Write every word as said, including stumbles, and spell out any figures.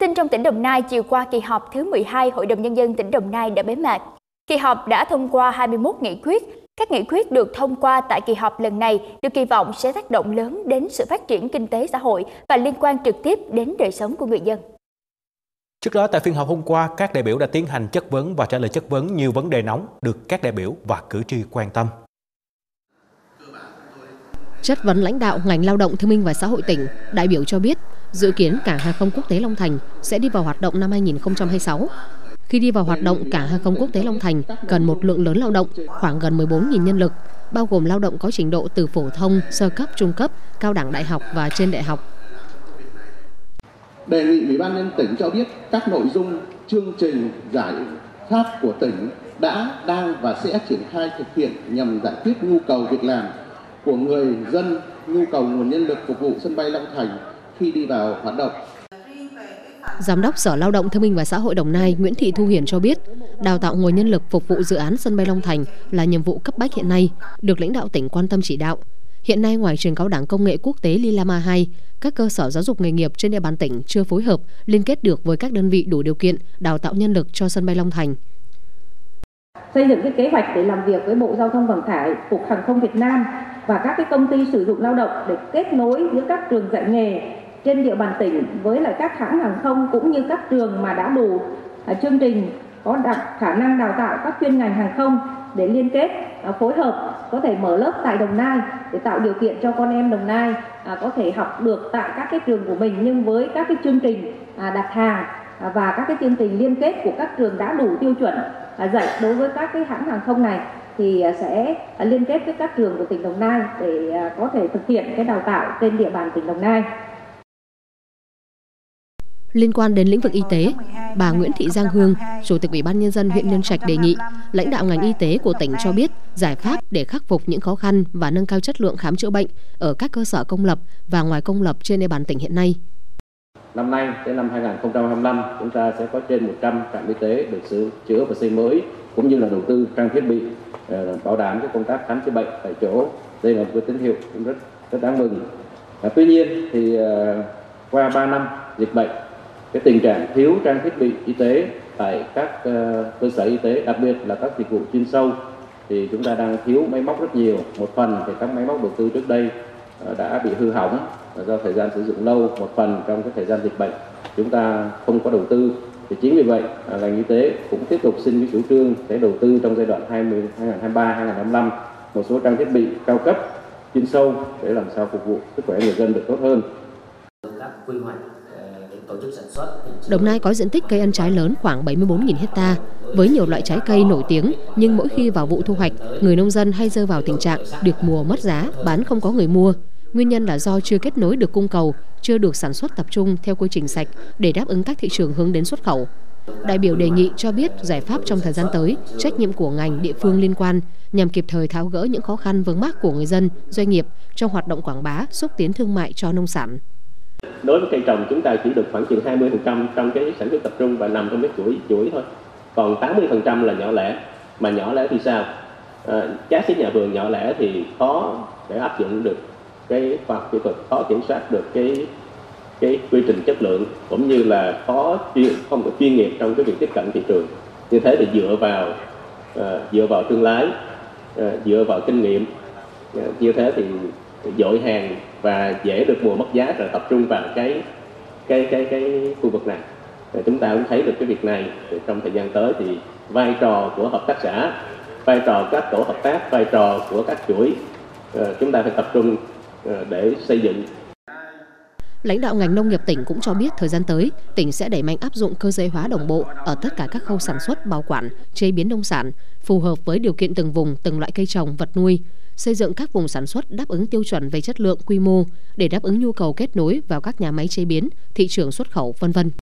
tin trong tỉnh Đồng Nai, chiều qua kỳ họp thứ mười hai Hội đồng Nhân dân tỉnh Đồng Nai đã bế mạc. Kỳ họp đã thông qua hai mươi mốt nghị quyết. Các nghị quyết được thông qua tại kỳ họp lần này được kỳ vọng sẽ tác động lớn đến sự phát triển kinh tế xã hội và liên quan trực tiếp đến đời sống của người dân. Trước đó, tại phiên họp hôm qua, các đại biểu đã tiến hành chất vấn và trả lời chất vấn nhiều vấn đề nóng được các đại biểu và cử tri quan tâm. Chất vấn lãnh đạo ngành lao động thương binh và xã hội tỉnh, đại biểu cho biết dự kiến cảng hàng không quốc tế Long Thành sẽ đi vào hoạt động năm hai nghìn không trăm hai mươi sáu. Khi đi vào hoạt động, cảng hàng không quốc tế Long Thành cần một lượng lớn lao động, khoảng gần mười bốn nghìn nhân lực, bao gồm lao động có trình độ từ phổ thông, sơ cấp, trung cấp, cao đẳng đại học và trên đại học. Đề nghị Ủy ban nhân dân tỉnh cho biết các nội dung, chương trình, giải pháp của tỉnh đã, đang và sẽ triển khai thực hiện nhằm giải quyết nhu cầu việc làm của người dân, nhu cầu nguồn nhân lực phục vụ sân bay Long Thành khi đi vào hoạt động. Giám đốc Sở Lao động Thương binh và Xã hội Đồng Nai Nguyễn Thị Thu Hiền cho biết, đào tạo nguồn nhân lực phục vụ dự án sân bay Long Thành là nhiệm vụ cấp bách hiện nay, được lãnh đạo tỉnh quan tâm chỉ đạo. Hiện nay, ngoài trường cao đẳng công nghệ quốc tế Lilama hai, các cơ sở giáo dục nghề nghiệp trên địa bàn tỉnh chưa phối hợp, liên kết được với các đơn vị đủ điều kiện đào tạo nhân lực cho sân bay Long Thành. Xây dựng cái kế hoạch để làm việc với Bộ Giao thông Vận tải, Cục Hàng không Việt Nam và các cái công ty sử dụng lao động để kết nối giữa các trường dạy nghề trên địa bàn tỉnh với lại các hãng hàng không cũng như các trường mà đã đủ uh, chương trình có đặc khả năng đào tạo các chuyên ngành hàng không để liên kết uh, phối hợp, có thể mở lớp tại Đồng Nai để tạo điều kiện cho con em Đồng Nai uh, có thể học được tại các cái trường của mình, nhưng với các cái chương trình uh, đặt hàng uh, và các cái chương trình liên kết của các trường đã đủ tiêu chuẩn uh, dạy đối với các cái hãng hàng không này thì uh, sẽ uh, liên kết với các trường của tỉnh Đồng Nai để uh, có thể thực hiện cái đào tạo trên địa bàn tỉnh Đồng Nai. Liên quan đến lĩnh vực y tế, bà Nguyễn Thị Giang Hương, Chủ tịch Ủy ban Nhân dân huyện Nhân Trạch đề nghị lãnh đạo ngành y tế của tỉnh cho biết giải pháp để khắc phục những khó khăn và nâng cao chất lượng khám chữa bệnh ở các cơ sở công lập và ngoài công lập trên địa bàn tỉnh hiện nay. Năm nay, đến năm hai nghìn không trăm hai mươi lăm, chúng ta sẽ có trên một trăm trạm y tế được sửa chữa và xây mới, cũng như là đầu tư trang thiết bị bảo đảm cái công tác khám chữa bệnh tại chỗ. Đây là một cái tín hiệu cũng rất rất đáng mừng. À, tuy nhiên thì uh, qua ba năm dịch bệnh, cái tình trạng thiếu trang thiết bị y tế tại các uh, cơ sở y tế, đặc biệt là các dịch vụ chuyên sâu, thì chúng ta đang thiếu máy móc rất nhiều. Một phần thì các máy móc đầu tư trước đây uh, đã bị hư hỏng do thời gian sử dụng lâu, một phần trong cái thời gian dịch bệnh chúng ta không có đầu tư. Thì chính vì vậy uh, ngành y tế cũng tiếp tục xin cái chủ trương để đầu tư trong giai đoạn hai nghìn không trăm hai mươi ba đến hai nghìn không trăm hai mươi lăm một số trang thiết bị cao cấp chuyên sâu để làm sao phục vụ sức khỏe người dân được tốt hơn. Các quy hoạch tổ chức sản xuất. Đồng Nai có diện tích cây ăn trái lớn khoảng bảy mươi bốn nghìn hecta với nhiều loại trái cây nổi tiếng, nhưng mỗi khi vào vụ thu hoạch, người nông dân hay rơi vào tình trạng được mùa mất giá, bán không có người mua. Nguyên nhân là do chưa kết nối được cung cầu, chưa được sản xuất tập trung theo quy trình sạch để đáp ứng các thị trường hướng đến xuất khẩu. Đại biểu đề nghị cho biết giải pháp trong thời gian tới, trách nhiệm của ngành địa phương liên quan nhằm kịp thời tháo gỡ những khó khăn vướng mắc của người dân, doanh nghiệp trong hoạt động quảng bá, xúc tiến thương mại cho nông sản. Đối với cây trồng, chúng ta chỉ được khoảng chừng hai mươi phần trăm trong cái sản xuất tập trung và nằm trong cái chuỗi chuỗi thôi. Còn tám mươi phần trăm là nhỏ lẻ. Mà nhỏ lẻ thì sao? À, các cái nhà vườn nhỏ lẻ thì khó để áp dụng được cái khoa học kỹ thuật, khó kiểm soát được cái cái quy trình chất lượng, cũng như là khó chuyên không có chuyên nghiệp trong cái việc tiếp cận thị trường. Như thế thì dựa vào uh, dựa vào thương lái, uh, dựa vào kinh nghiệm, uh, như thế thì dội hàng và dễ được mùa mất giá, rồi tập trung vào cái cái cái cái khu vực này. Rồi chúng ta cũng thấy được cái việc này trong thời gian tới thì vai trò của hợp tác xã, vai trò các tổ hợp tác, vai trò của các chuỗi uh, chúng ta phải tập trung uh, để xây dựng. Lãnh đạo ngành nông nghiệp tỉnh cũng cho biết thời gian tới, tỉnh sẽ đẩy mạnh áp dụng cơ giới hóa đồng bộ ở tất cả các khâu sản xuất, bảo quản, chế biến nông sản, phù hợp với điều kiện từng vùng, từng loại cây trồng, vật nuôi, xây dựng các vùng sản xuất đáp ứng tiêu chuẩn về chất lượng, quy mô để đáp ứng nhu cầu kết nối vào các nhà máy chế biến, thị trường xuất khẩu, vân vân.